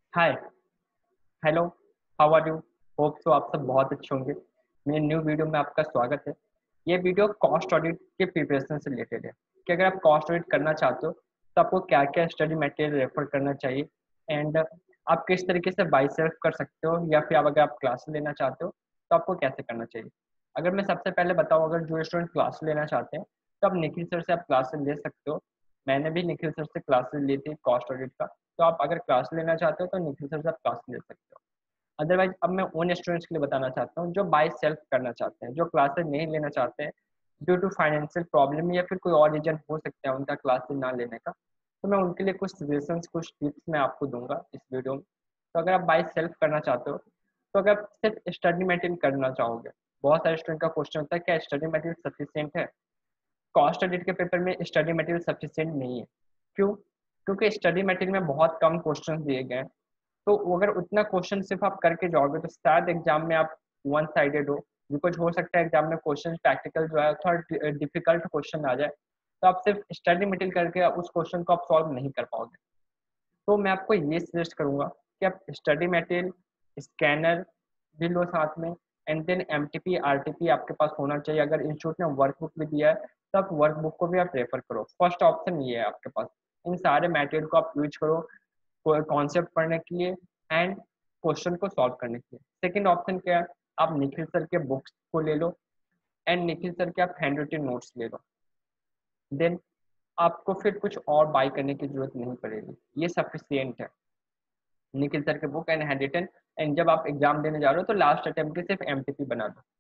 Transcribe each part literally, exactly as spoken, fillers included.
Hi, hello, how are you? Hope so आप सब बहुत अच्छे होंगे। मेरे न्यू वीडियो में आपका स्वागत है। ये वीडियो कॉस्ट ऑडिट के प्रिपरेशन से रिलेटेड है कि अगर आप कॉस्ट ऑडिट करना चाहते हो तो आपको क्या क्या स्टडी मटेरियल रेफर करना चाहिए एंड आप किस तरीके से बाई सेल्फ कर सकते हो, या फिर आप अगर आप क्लास लेना चाहते हो तो आपको कैसे करना चाहिए। अगर मैं सबसे पहले बताऊँ, अगर जो स्टूडेंट क्लास लेना चाहते हैं तो आप निखिल सर से आप क्लासेस ले सकते हो। मैंने भी निखिल सर से क्लासेस ली थी कॉस्ट ऑडिट का, तो आप अगर क्लास लेना चाहते हो तो निखिल सर से आप क्लास ले सकते हो। अदरवाइज अब मैं उन स्टूडेंट्स के लिए बताना चाहता हूँ जो बाय सेल्फ करना चाहते हैं, जो क्लासेस नहीं लेना चाहते हैं ड्यू टू फाइनेंशियल प्रॉब्लम या फिर कोई और रीजन हो सकता है उनका क्लासेस ना लेने का। तो मैं उनके लिए कुछ सजेशंस, कुछ टिप्स मैं आपको दूंगा इस वीडियो में। तो अगर आप बाय सेल्फ करना चाहते हो तो अगर आप सिर्फ स्टडी मटेरियल करना चाहोगे, बहुत सारे स्टूडेंट का क्वेश्चन होता है क्या स्टडी मटेरियल सफिशियंट है। कॉस्ट ऑडिट के पेपर में स्टडी मटेरियल सफिशियंट नहीं है। क्यों? क्योंकि स्टडी मटेरियल में बहुत कम क्वेश्चन दिए गए हैं। तो अगर उतना क्वेश्चन सिर्फ आप करके जाओगे तो शायद एग्जाम में आप वन साइडेड हो। बिकॉज हो सकता है एग्जाम में क्वेश्चन प्रैक्टिकल जो है थोड़ा डिफिकल्ट क्वेश्चन आ जाए, तो आप सिर्फ स्टडी मटेरियल करके उस क्वेश्चन को आप सॉल्व नहीं कर पाओगे। तो मैं आपको ये सजेस्ट करूंगा कि आप स्टडी मटेरियल, स्कैनर भी लो साथ में, and then M T P R T P आपके पास होना चाहिए। अगर इंस्टीट्यूट ने वर्कबुक भी दिया है तो आप वर्कबुक को भी आप रेफर करो। फर्स्ट ऑप्शन ये है आपके पास। इन सारे मटेरियल को आप यूज करो कॉन्सेप्ट पढ़ने के लिए एंड क्वेश्चन को सॉल्व करने के लिए। सेकंड ऑप्शन क्या है, आप निखिल सर के बुक्स को ले लो एंड निखिल सर के आप हैंड रिटन नोट्स ले लो। देन आपको फिर कुछ और बाय करने की जरूरत नहीं पड़ेगी, ये सफिशियंट है। निखिल सर के book and handwritten, and जब आप एग्जाम देने जा रहे हो तो लास्ट अटेम्प्ट के सिर्फ एम टी पी बना दो।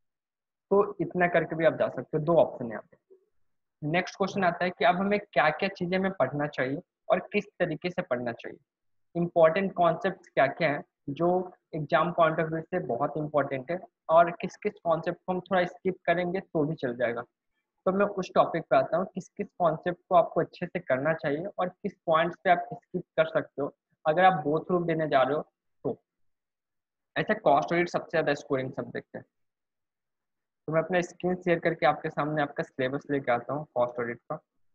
तो इतना करके भी आप जा सकते हो। दो ऑप्शन है यहाँ पे। नेक्स्ट क्वेश्चन आता है कि अब हमें क्या क्या चीजें हमें पढ़ना चाहिए और किस तरीके से पढ़ना चाहिए। इंपॉर्टेंट कॉन्सेप्ट क्या क्या है जो एग्जाम पॉइंट ऑफ व्यू से बहुत इंपॉर्टेंट है, और किस किस कॉन्सेप्ट को हम थोड़ा स्किप करेंगे तो भी चल जाएगा। तो मैं उस टॉपिक पे आता हूँ, किस किस कॉन्सेप्ट को आपको अच्छे से करना चाहिए और किस पॉइंट्स पे आप स्किप कर सकते हो अगर आप बोथ ग्रुप देने जा रहे हो तो। ऐसा कॉस्ट ऑडिट सबसे ज़्यादा स्कोरिंग सब्जेक्ट है। तो मैं अपना स्क्रीन शेयर करके आपके सामने आपका सिलेबस लेके आता हूँ कॉस्ट ऑडिट का।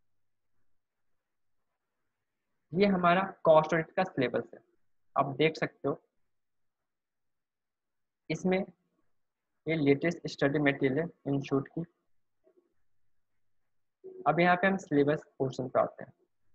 ये हमारा कॉस्ट ऑडिट का सिलेबस है, आप देख सकते हो। इसमें ये लेटेस्ट स्टडी मटेरियल है इंस्टीट्यूट की। अब यहाँ पे हम सिलेबस पोर्शन पे आते हैं।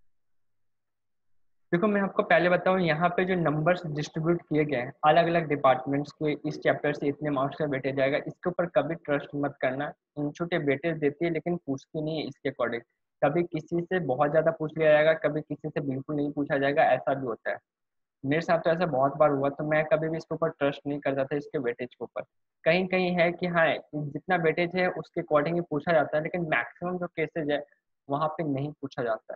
देखो मैं आपको पहले बताऊँ, यहाँ पे जो नंबर्स डिस्ट्रीब्यूट किए गए हैं अलग अलग डिपार्टमेंट्स के, इस चैप्टर से इतने मार्क्स का वेटेज जाएगा, इसके ऊपर कभी ट्रस्ट मत करना। इंस्टीट्यूट वेटेज देती है लेकिन पूछती नहीं है इसके अकॉर्डिंग। कभी किसी से बहुत ज़्यादा पूछ लिया जाएगा, कभी किसी से बिल्कुल नहीं पूछा जाएगा, ऐसा भी होता है। मेरे साथ तो ऐसा बहुत बार हुआ, तो मैं कभी भी इसके ऊपर ट्रस्ट नहीं करता था इसके वेटेज के ऊपर। कहीं कहीं है कि हाँ जितना वेटेज है उसके अकॉर्डिंग ही पूछा जाता है, लेकिन मैक्सिमम जो केसेज है वहाँ पे नहीं पूछा जाता है।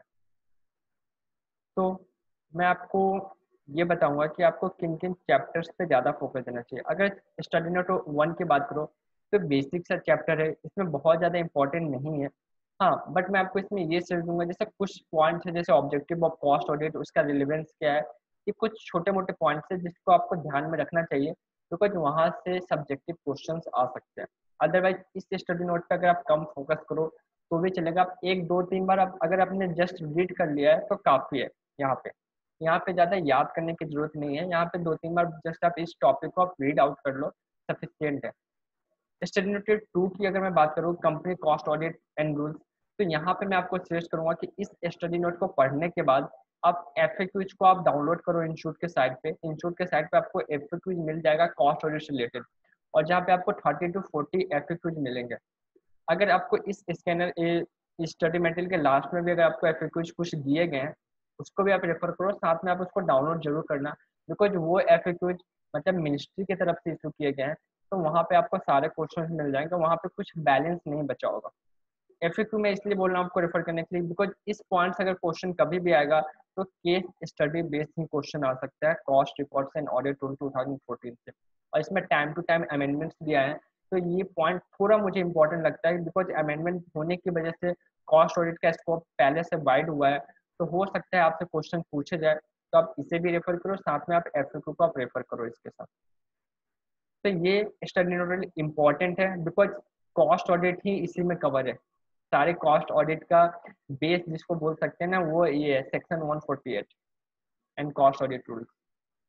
तो मैं आपको ये बताऊंगा कि आपको किन किन चैप्टर्स पे ज़्यादा फोकस देना चाहिए। अगर स्टडी नोट वन की बात करो तो बेसिक सा चैप्टर है, इसमें बहुत ज़्यादा इंपॉर्टेंट नहीं है। हाँ बट मैं आपको इसमें ये सजेस्ट दूंगा, जैसे कुछ पॉइंट्स है जैसे ऑब्जेक्टिव ऑफ कॉस्ट ऑडिट, उसका रिलेवेंस क्या है, ये कुछ छोटे मोटे पॉइंट्स है जिसको आपको ध्यान में रखना चाहिए, बिकॉज वहाँ से सब्जेक्टिव क्वेश्चंस आ सकते हैं। अदरवाइज इस स्टडी नोट पर अगर आप कम फोकस करो तो भी चलेगा। आप एक दो तीन बार आप अगर आपने जस्ट रीड कर लिया है तो काफ़ी है। यहाँ पे यहाँ पे ज़्यादा याद करने की जरूरत नहीं है, यहाँ पे दो तीन बार जस्ट आप इस टॉपिक को आप रीड आउट कर लो, सफिशियंट है। स्टडी नोट टू की अगर मैं बात करूँ, company cost audit and rules, तो यहाँ पे मैं आपको सजेस्ट करूंगा कि इस स्टडी नोट को पढ़ने के बाद आप एफ ए क्यूज को आप डाउनलोड करो इंस्टीट्यूट के साइट पे। इंस्टीट्यूट के साइट पे आपको एफ ए क्यूज मिल जाएगा कॉस्ट ऑडिट से रिलेटेड, और जहाँ पे आपको thirty to forty F A Qs मिलेंगे। अगर आपको इस स्कैनर स्टडी मटेरियल के लास्ट में भी अगर आपको एफ ए क्यूज कुछ दिए गए हैं उसको भी आप रेफर करो, साथ में आप उसको डाउनलोड जरूर करना, बिकॉज वो एफ ए क्यूज मतलब मिनिस्ट्री की तरफ से इशू किए गए हैं। तो वहाँ पे आपको सारे क्वेश्चन मिल जाएंगे, वहाँ पे कुछ बैलेंस नहीं बचा होगा। एफ ए क्यू में इसलिए बोल रहा हूँ आपको रेफर करने के लिए, बिकॉज इस पॉइंट से अगर क्वेश्चन कभी भी आएगा तो केस स्टडी बेस्ड ही क्वेश्चन आ सकता है cost reports and audit two thousand fourteen से। और इसमें टाइम टू टाइम अमेंडमेंट्स भी आए हैं, तो ये पॉइंट थोड़ा मुझे इंपॉर्टेंट लगता है, बिकॉज अमेंडमेंट होने की वजह से कॉस्ट ऑडिट का स्कोप पहले से वाइड हुआ है। तो हो सकता है आपसे क्वेश्चन पूछे जाए, तो आप इसे भी रेफर करो, साथ में आप एफ ए क्यू को आप रेफर करो इसके साथ। तो ये स्टडी नोट इम्पॉर्टेंट है, बिकॉज कॉस्ट ऑडिट ही इसी में कवर है। सारे कॉस्ट ऑडिट का बेस जिसको बोल सकते हैं ना, वो ये है section one forty eight and cost audit rules.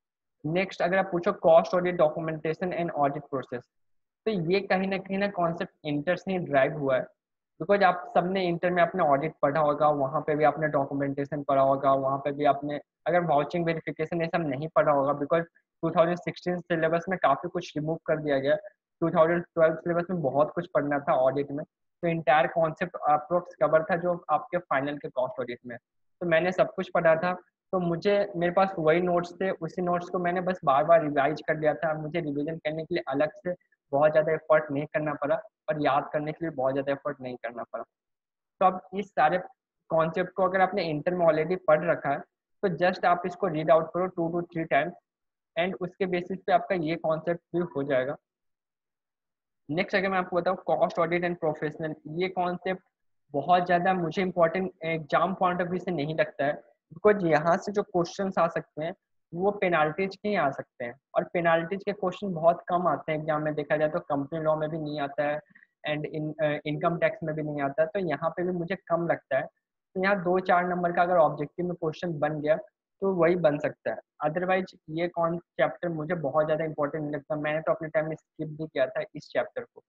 Next अगर आप पूछो cost audit, documentation and audit process, तो ये कहीं ना कहीं ना कॉन्सेप्ट इंटर से ही ड्राइव हुआ है। बिकॉज आप सबने इंटर में अपने ऑडिट पढ़ा होगा, वहाँ पे भी आपने डॉक्यूमेंटेशन पढ़ा होगा, वहाँ पे भी आपने अगर वाउचिंग वेरिफिकेशन ये सब नहीं पढ़ा होगा, because two thousand sixteen syllabus में काफ़ी कुछ रिमूव कर दिया गया। टू थाउजेंड ट्वेल्व सिलेबस में बहुत कुछ पढ़ना था ऑडिट में, तो इंटायर कॉन्सेप्ट अप्रोक्स कवर था जो आपके फाइनल के कॉस्ट ऑडिट में, तो मैंने सब कुछ पढ़ा था। तो मुझे मेरे पास वही नोट्स थे, उसी नोट्स को मैंने बस बार बार रिवाइज कर लिया था। मुझे रिवीजन करने के लिए अलग से बहुत ज़्यादा एफर्ट नहीं करना पड़ा और याद करने के लिए बहुत ज़्यादा एफर्ट नहीं करना पड़ा। तो अब इस सारे कॉन्सेप्ट को अगर आपने इंटर में ऑलरेडी पढ़ रखा है, तो जस्ट आप इसको रीड आउट करो two to three times, and उसके बेसिस पे आपका ये कॉन्सेप्ट भी हो जाएगा। नेक्स्ट अगर मैं आपको बताऊँ कॉस्ट ऑडिट एंड प्रोफेशनल, ये कॉन्सेप्ट बहुत ज़्यादा मुझे important exam point of view से नहीं लगता है, बिकॉज यहाँ से जो क्वेश्चन आ सकते हैं वो पेनाल्टीज के ही आ सकते हैं, और पेनाल्टीज के क्वेश्चन बहुत कम आते हैं एग्जाम में। देखा जाए तो कंपनी लॉ में भी नहीं आता है, एंड इन इनकम टैक्स में भी नहीं आता है, तो यहाँ पे भी मुझे कम लगता है। तो यहाँ दो चार नंबर का अगर ऑब्जेक्टिव में क्वेश्चन बन गया तो वही बन सकता है, अदरवाइज ये कौन चैप्टर मुझे बहुत ज़्यादा इंपॉर्टेंट नहीं लगता। मैंने तो अपने टाइम में स्किप भी किया था इस चैप्टर को।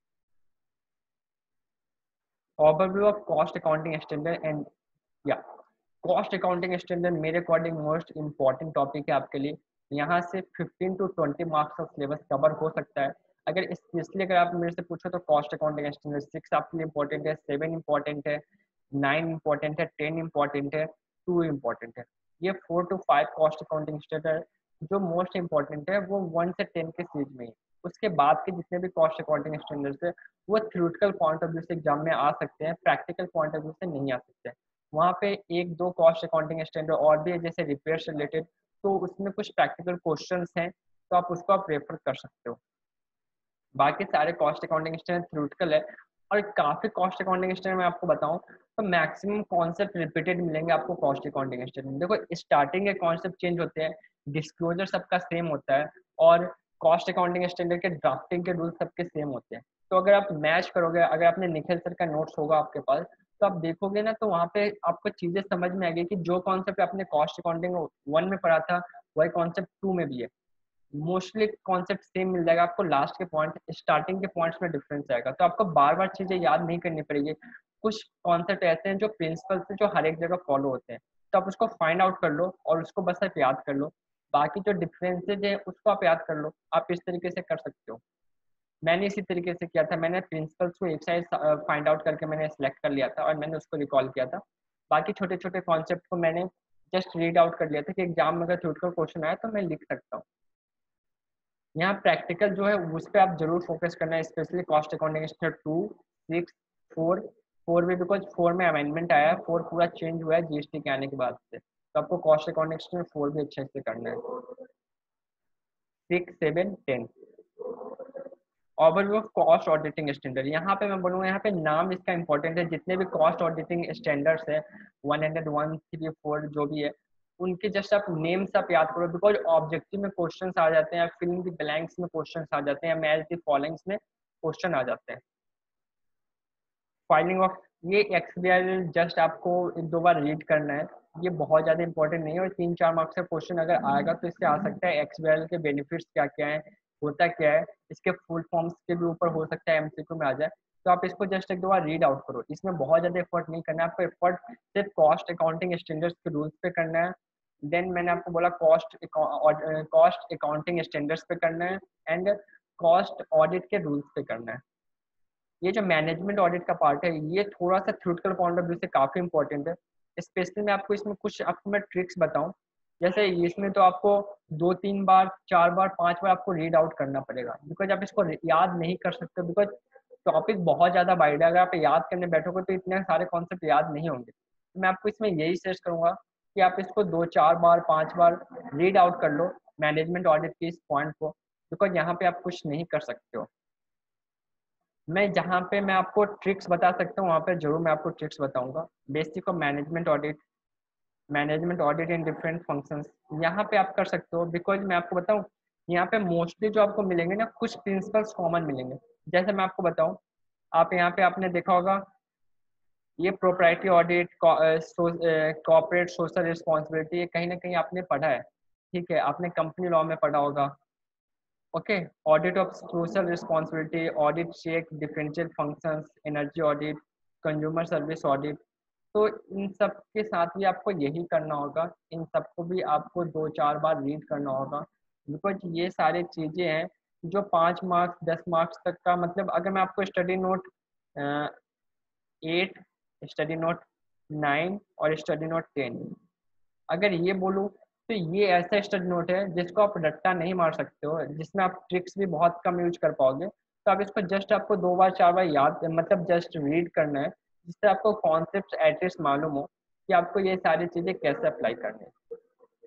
Overview of cost accounting standard and या कॉस्ट अकाउंटिंग स्टैंडर्ड मेरे अकॉर्डिंग मोस्ट इंपॉर्टेंट टॉपिक है आपके लिए। यहाँ से फिफ्टीन टू ट्वेंटी मार्क्स का सिलेबस कवर हो सकता है। अगर स्पेशली अगर आप मेरे से पूछो तो कॉस्ट अकाउंटिंग स्टैंडर्ड सिक्स आपके लिए इंपॉर्टेंट है, सेवन इंपॉर्टेंट है, नाइन इंपॉर्टेंट है, टेन इंपॉर्टेंट है, टू इंपॉर्टेंट है। ये four two five cost accounting standard जो मोस्ट इंपॉर्टेंट है वो वन से टेन के सीरीज में ही। उसके बाद के जितने भी कॉस्ट अकाउंटिंग स्टैंडर्ड्स है वो थ्योरेटिकल पॉइंट ऑफ व्यू से एग्जाम में आ सकते हैं, प्रैक्टिकल पॉइंट ऑफ व्यू से नहीं आ सकते। वहाँ पे एक दो कॉस्ट अकाउंटिंग स्टैंडर्ड और भी है जैसे रिपेयर से रिलेटेड, तो उसमें कुछ प्रैक्टिकल क्वेश्चंस हैं, तो आप उसको आप रेफर कर सकते हो। बाकी सारे कॉस्ट अकाउंटिंग स्टैंडर्ड थ्योरेटिकल है, और काफ़ी कॉस्ट अकाउंटिंग स्टैंडर्ड मैं आपको बताऊं तो मैक्सिमम कॉन्सेप्ट रिपीटेड मिलेंगे आपको कॉस्ट अकाउंटिंग स्टैंडर्ड। देखो स्टार्टिंग के कॉन्सेप्ट चेंज होते हैं, डिस्क्लोजर सबका सेम होता है, और कॉस्ट अकाउंटिंग स्टैंडर्ड के ड्राफ्टिंग के रूल सबके सेम होते हैं। तो अगर आप मैच करोगे, अगर आपने निखिल सर का नोट्स होगा आपके पास, तो आप देखोगे ना तो वहाँ पे आपको चीज़ें समझ में आएगी कि जो कॉन्सेप्ट आपने कॉस्ट अकाउंटिंग वन में पढ़ा था वही कॉन्सेप्ट टू में भी है। मोस्टली कॉन्सेप्ट सेम मिल जाएगा आपको, लास्ट के पॉइंट स्टार्टिंग के पॉइंट्स में डिफरेंस आएगा, तो आपको बार बार चीज़ें याद नहीं करनी पड़ेगी। कुछ कॉन्सेप्ट ऐसे हैं जो प्रिंसिपल से जो हर एक जगह फॉलो होते हैं, तो आप उसको फाइंड आउट कर लो और उसको बस आप याद कर लो। बाकी जो डिफरेंसेज है उसको आप याद कर लो, आप इस तरीके से कर सकते हो। मैंने इसी तरीके से किया था, मैंने प्रिंसिपल्स को एक साइड फाइंड आउट करके मैंने सेलेक्ट कर लिया था और मैंने उसको रिकॉल किया था। बाकी छोटे छोटे कॉन्सेप्ट को मैंने जस्ट रीड आउट कर लिया था कि एग्जाम में अगर थ्योरेटिकल क्वेश्चन आया तो मैं लिख सकता हूँ। यहाँ प्रैक्टिकल जो है उस पर आप जरूर फोकस करना है, specially cost accounting standard two, six, four, four भी बिकॉज फोर में अमेंडमेंट आया है, फोर पूरा चेंज हुआ है जीएसटी के आने के बाद से, तो आपको कॉस्ट अकाउंटिंग स्टैंडर्ड फोर भी अच्छे से करना है। Six, seven, ten overview of cost auditing standard, यहाँ पे मैं बोलूँगा यहाँ पे नाम इसका इंपॉर्टेंट है। जितने भी कॉस्ट ऑडिटिंग स्टैंडर्ड्स है one hundred one three four जो भी है, उनके जस्ट आप नेम्स आप याद करो, बिकॉज ऑब्जेक्टिव में क्वेश्चन आ जाते हैं, फिल इन द ब्लैंक्स में क्वेश्चन आ जाते हैं, मैच द फॉलोइंग्स में क्वेश्चन आ जाते हैं। फाइलिंग ऑफ ये एक्सबीआई जस्ट आपको एक दो बार रीड करना है, ये बहुत ज़्यादा इंपॉर्टेंट नहीं है, और तीन चार मार्क्स का क्वेश्चन अगर आएगा तो इससे आ सकता है एक्सबीआई के बेनिफिट्स क्या क्या है, होता क्या है, इसके फुल फॉर्म्स के भी ऊपर हो सकता है एमसीक्यू में आ जाए। तो आप इसको जस्ट एक दो बार रीड आउट करो, इसमें बहुत ज़्यादा एफर्ट नहीं करना है आपको, एफर्ट सिर्फ कॉस्ट अकाउंटिंग स्टैंडर्ड्स के रूल्स पे करना है। देन मैंने आपको बोला कॉस्ट कॉस्ट अकाउंटिंग स्टैंडर्ड्स पे करना है, एंड कॉस्ट ऑडिट के रूल्स पे करना है। ये जो मैनेजमेंट ऑडिट का पार्ट है ये थोड़ा सा थ्योरेटिकल पॉइंट ऑफ व्यू से काफ़ी इंपॉर्टेंट है। स्पेशली मैं आपको इसमें कुछ आपको मैं ट्रिक्स बताऊं, जैसे इसमें तो आपको दो तीन बार चार बार पांच बार आपको रीड आउट करना पड़ेगा, बिकॉज आप इसको याद नहीं कर सकते, बिकॉज टॉपिक बहुत ज़्यादा वाइड है। अगर आप याद करने बैठोगे तो इतने सारे कॉन्सेप्ट याद नहीं होंगे। तो मैं आपको इसमें यही सजेस्ट करूंगा कि आप इसको दो चार बार पांच बार रीड आउट कर लो मैनेजमेंट ऑडिट के इस पॉइंट को, बिकॉज यहाँ पे आप कुछ नहीं कर सकते हो। मैं जहाँ पे मैं आपको ट्रिक्स बता सकता हूँ वहाँ पे जरूर मैं आपको ट्रिक्स बताऊंगा। Basic of management audit, management audit in different functions, यहाँ पे आप कर सकते हो। बिकॉज मैं आपको बताऊँ यहाँ पे मोस्टली जो आपको मिलेंगे ना कुछ प्रिंसिपल्स कॉमन मिलेंगे। जैसे मैं आपको बताऊँ, आप यहाँ पे आपने देखा होगा ये proprietary audit, corporate social responsibility, ये कहीं ना कहीं आपने पढ़ा है, ठीक है, आपने कंपनी लॉ में पढ़ा होगा। Okay, audit of social responsibility, audit check differential functions, energy audit, consumer service audit. तो इन सब के साथ भी आपको यही करना होगा, इन सबको भी आपको दो चार बार रीड करना होगा, बिकॉज ये सारी चीज़ें हैं जो पाँच मार्क्स दस मार्क्स तक का, मतलब अगर मैं आपको study note eight, study note nine और स्टडी नोट टेन अगर ये बोलूँ, तो ये ऐसा स्टडी नोट है जिसको आप रट्टा नहीं मार सकते हो, जिसमें आप ट्रिक्स भी बहुत कम यूज कर पाओगे। तो आप इसको जस्ट आपको दो बार चार बार याद, मतलब जस्ट रीड करना है, जिससे आपको कॉन्सेप्ट एटलीस्ट मालूम हो कि आपको ये सारी चीज़ें कैसे अप्लाई करनी है।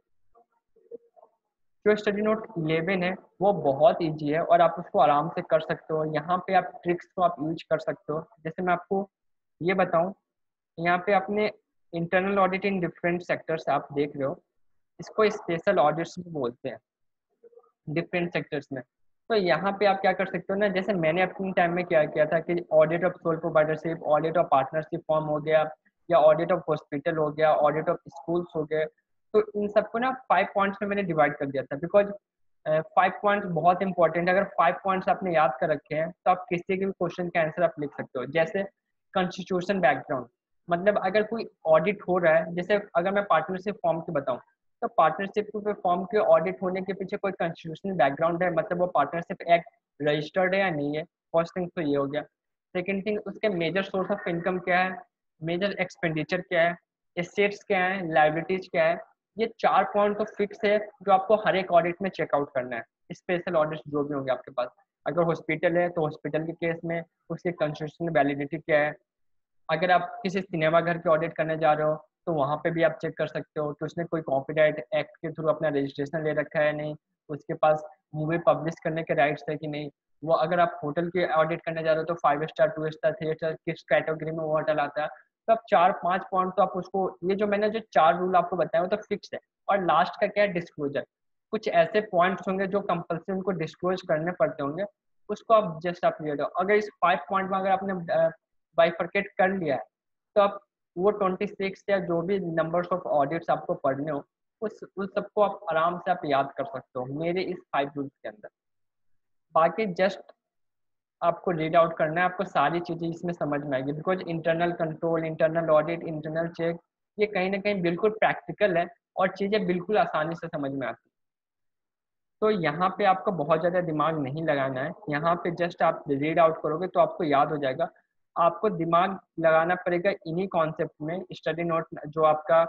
जो स्टडी नोट इलेवन है वो बहुत ईजी है और आप उसको आराम से कर सकते हो। यहाँ पे आप ट्रिक्स को आप यूज कर सकते हो। जैसे मैं आपको ये बताऊँ, यहाँ पे आपने internal audit in different sectors आप देख रहे हो, इसको स्पेशल ऑडिट्स भी बोलते हैं डिफरेंट सेक्टर्स में। तो यहाँ पे आप क्या कर सकते हो ना, जैसे मैंने अपने टाइम में क्या किया था कि audit of sole proprietorship, audit of partnership form हो गया, या ऑडिट ऑफ हॉस्पिटल हो गया, ऑडिट ऑफ स्कूल्स हो गए। तो इन सबको ना फाइव पॉइंट्स में मैंने डिवाइड कर दिया था, बिकॉज फाइव पॉइंट्स बहुत इंपॉर्टेंट है। अगर फाइव पॉइंट्स आपने याद कर रखे हैं तो आप किसी के भी क्वेश्चन का आंसर आप लिख सकते हो। जैसे कॉन्स्टिट्यूशन बैकग्राउंड, मतलब अगर कोई ऑडिट हो रहा है, जैसे अगर मैं पार्टनरशिप फॉर्म की बताऊं, तो पार्टनरशिप के फॉर्म के ऑडिट होने के पीछे कोई कॉन्स्टिट्यूशनल बैकग्राउंड है, मतलब वो पार्टनरशिप एक्ट रजिस्टर्ड है या नहीं है। फर्स्ट थिंग तो ये हो गया। सेकंड थिंग, उसके मेजर सोर्स ऑफ इनकम क्या है, मेजर एक्सपेंडिचर क्या है, एसेट्स क्या है, लाइबिलिटीज क्या है। ये चार पॉइंट तो फिक्स है जो आपको हर एक ऑडिट में चेकआउट करना है। स्पेशल ऑडिट जो भी होंगे आपके पास, अगर हॉस्पिटल है तो हॉस्पिटल के केस में उसकी कॉन्स्टिट्यूशनल वैलिडिटी क्या है। अगर आप किसी सिनेमा घर की ऑडिट करने जा रहे हो तो वहाँ पे भी आप चेक कर सकते हो कि उसने कोई कॉपीराइट एक्ट के थ्रू अपना रजिस्ट्रेशन ले रखा है नहीं, उसके पास मूवी पब्लिश करने के राइट्स है कि नहीं। वो अगर आप होटल की ऑडिट करने जा रहे हो तो five star, two star, three star, किस कैटेगरी में वो होटल आता है। तो आप चार पांच पॉइंट तो आप उसको, ये जो मैंने जो चार रूल आपको बताया वो तो फिक्स है। और लास्ट का क्या है, डिस्क्लोजर। कुछ ऐसे पॉइंट्स होंगे जो कंपल्सरी उनको डिस्क्लोज करने पड़ते होंगे, उसको आप जस्ट आप ले लो। अगर इस फाइव पॉइंट में अगर आपने बाइफरकेट कर लिया है तो आप वो ट्वेंटी सिक्स या जो भी नंबर्स ऑफ ऑडिट्स आपको पढ़ने हो, उस उस सबको आप आराम से आप याद कर सकते हो मेरे इस फाइव रूल्स के अंदर। बाकी जस्ट आपको रीड आउट करना है, आपको सारी चीज़ें इसमें समझ में आएगी, because internal control, internal audit, internal check, ये कहीं ना कहीं बिल्कुल प्रैक्टिकल है और चीज़ें बिल्कुल आसानी से समझ में आती। तो यहाँ पे आपको बहुत ज़्यादा दिमाग नहीं लगाना है, यहाँ पे जस्ट आप रीड आउट करोगे तो आपको याद हो जाएगा। आपको दिमाग लगाना पड़ेगा इन्हीं कॉन्सेप्ट में। स्टडी नोट जो आपका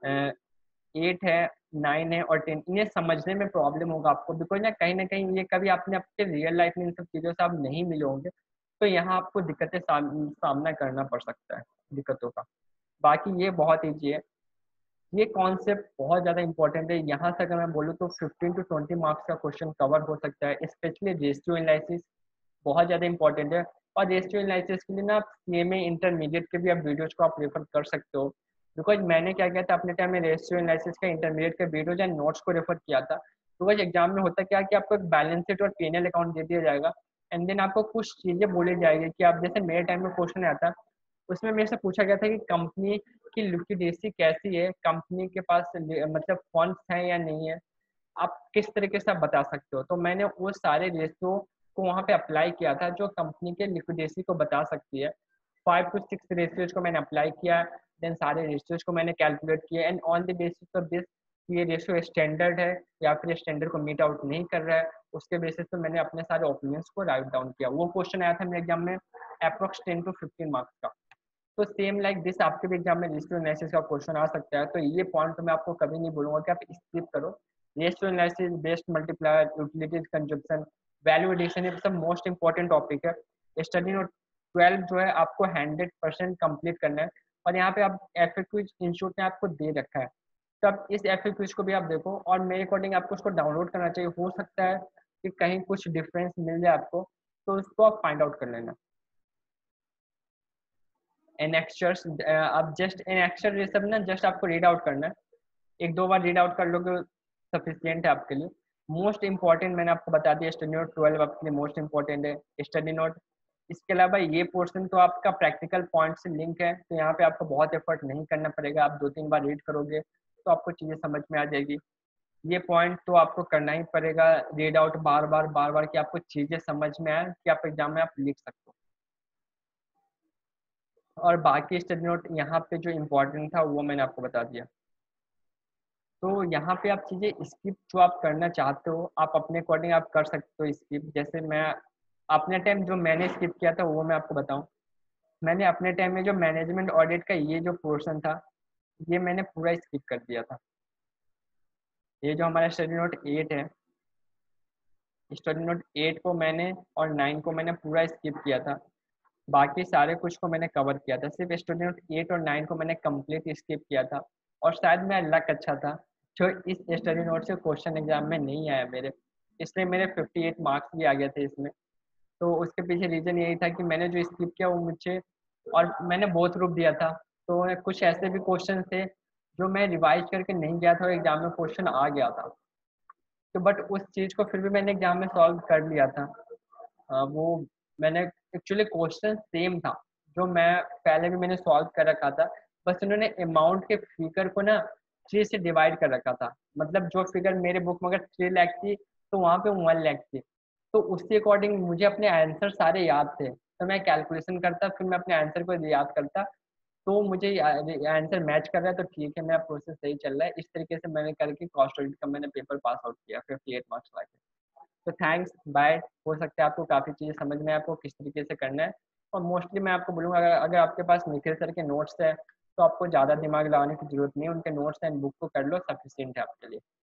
एट है, नाइन है और टेन, इन्हें समझने में प्रॉब्लम होगा आपको, बिकॉज ना कहीं ना कहीं ये कभी आपने अपने रियल लाइफ में इन सब चीज़ों से आप नहीं मिले होंगे, तो यहाँ आपको दिक्कतें साम, सामना करना पड़ सकता है दिक्कतों का। बाकी ये बहुत ईजी है, ये कॉन्सेप्ट बहुत ज़्यादा इंपॉर्टेंट है। यहाँ से अगर मैं बोलूँ तो फिफ्टीन टू ट्वेंटी मार्क्स का क्वेश्चन कवर हो सकता है। स्पेशली रेशियो एनालिसिस बहुत ज़्यादा इंपॉर्टेंट है, और रेशियो एनालिसिस के लिए ना आप सीएमए इंटरमीडिएट के भी आप वीडियोज़ को आप रेफर कर सकते हो। बिकॉज मैंने क्या किया था अपने टाइम में, रेशियो एनालिसिस का इंटरमीडिएट के वीडियोज एंड नोट्स को रेफर किया था। बिकॉज एग्जाम में होता क्या कि आपको एक बैलेंस शीट और पी एन एल अकाउंट दे दिया जाएगा, एंड देन आपको कुछ चीज़ें बोली जाएगी कि आप, जैसे मेरे टाइम में क्वेश्चन आया था, उसमें मेरे से पूछा गया था कि कंपनी की लिक्विडेसी कैसी है, कंपनी के पास मतलब फंड्स हैं या नहीं है, आप किस तरीके से आप बता सकते हो। तो मैंने वो सारे रेशियो को वहाँ पे अप्लाई किया था जो कंपनी के लिक्विडेसी को बता सकती है। फाइव टू सिक्स रेशियोज को मैंने अप्लाई किया, देन सारे रेशियोज को मैंने कैलकुलेट किया, and on the basis of this ये रेशियो स्टैंडर्ड है या फिर स्टैंडर्ड को मीट आउट नहीं कर रहा है, उसके बेसिस पे मैंने अपने सारे ओपिनियंस को राइट डाउन किया। वो क्वेश्चन आया था मेरे एग्जाम में approx ten to fifteen marks का। तो सेम लाइक दिस आपके भी एग्जाम में रेशियो एनालिसिस का क्वेश्चन आ सकता है। तो ये पॉइंट तो मैं आपको कभी नहीं बोलूँगा कि आप स्किप करो। Ratio analysis, based multiplier, utilities consumption, value addition, ये सब मोस्ट इंपॉर्टेंट टॉपिक है। स्टडी नोट ट्वेल्व जो है आपको हंड्रेड परसेंट कम्प्लीट करना है, और यहाँ पे आप एफ ए क्विज इंस्टीट्यूट ने आपको दे रखा है, तो आप इस एफ ए क्विज को भी आप देखो, और मेरे अकॉर्डिंग आपको उसको डाउनलोड करना चाहिए। हो सकता है कि कहीं कुछ डिफरेंस मिल जाए आपको, तो उसको आप फाइंड आउट कर लेना। एनेक्चर्स, आप जस्ट एनेक्चर ये सब ना जस्ट आपको रीड आउट करना है, एक दो बार रीड आउट कर लोगे सफिशियंट है आपके लिए। मोस्ट इंपॉर्टेंट मैंने आपको बता दिया, स्टडी नोट ट्वेल्व आपके लिए मोस्ट इंपॉर्टेंट है, स्टडी नोट। इसके अलावा ये पोर्शन तो आपका प्रैक्टिकल पॉइंट से लिंक है, तो यहाँ पे आपको बहुत एफर्ट नहीं करना पड़ेगा, आप दो तीन बार रीड करोगे तो आपको चीज़ें समझ में आ जाएगी। ये पॉइंट तो आपको करना ही पड़ेगा, रीड आउट बार बार बार बार कि आपको चीज़ें समझ में आए कि आप एग्जाम में आप लिख सको। और बाकी स्टडी नोट यहाँ पे जो इम्पोर्टेंट था वो मैंने आपको बता दिया। तो यहाँ पे आप चीज़ें स्किप जो आप करना चाहते हो, आप अपने अकॉर्डिंग आप कर सकते हो स्किप। जैसे मैं अपने टाइम जो मैंने स्किप किया था वो मैं आपको बताऊँ। मैंने अपने टाइम में जो मैनेजमेंट ऑडिट का ये जो पोर्शन था, ये मैंने पूरा स्किप कर दिया था। ये जो हमारा स्टडी नोट एट है, स्टडी नोट एट को मैंने और नाइन को मैंने पूरा स्किप किया था। बाकी सारे कुछ को मैंने कवर किया था, सिर्फ स्टडी नोट एट और नाइन को मैंने कंप्लीट स्किप किया था। और शायद मेरा लक अच्छा था जो इस स्टडी नोट से क्वेश्चन एग्जाम में नहीं आया मेरे, इसलिए मेरे फिफ्टी एट मार्क्स भी आ गए थे इसमें। तो उसके पीछे रीज़न यही था कि मैंने जो स्किप किया वो मुझे, और मैंने बहुत प्रूफ दिया था। तो कुछ ऐसे भी क्वेश्चन थे जो मैं रिवाइज करके नहीं गया था और एग्जाम में क्वेश्चन आ गया था। तो बट उस चीज़ को फिर भी मैंने एग्जाम में सॉल्व कर लिया था। अ, वो मैंने एक्चुअली क्वेश्चन सेम था जो मैं पहले भी मैंने सॉल्व कर रखा था, बस उन्होंने अमाउंट के फिगर को ना थ्री से डिवाइड कर रखा था। मतलब जो फिगर मेरे बुक में अगर थ्री लाख थी तो वहाँ पे वन लाख थी। तो उसके अकॉर्डिंग मुझे अपने आंसर सारे याद थे, तो मैं कैलकुलेशन करता, फिर मैं अपने आंसर को याद करता। तो मुझे आंसर मैच कर रहा है तो ठीक है, मेरा प्रोसेस सही चल रहा है। इस तरीके से मैंने करके कॉस्ट ऑडिट का मैंने पेपर पास आउट किया फिफ्टी एट मार्क्स ला के। तो थैंक्स, बाय। हो सकता है आपको काफ़ी चीज़ें समझ में आए, आपको किस तरीके से करना है। और मोस्टली मैं आपको बोलूँगा, अगर अगर आपके पास निखिल सर के नोट्स है तो आपको ज़्यादा दिमाग लगाने की ज़रूरत नहीं है, उनके नोट्स एंड बुक को कर लो, सफिशिएंट है आपके लिए।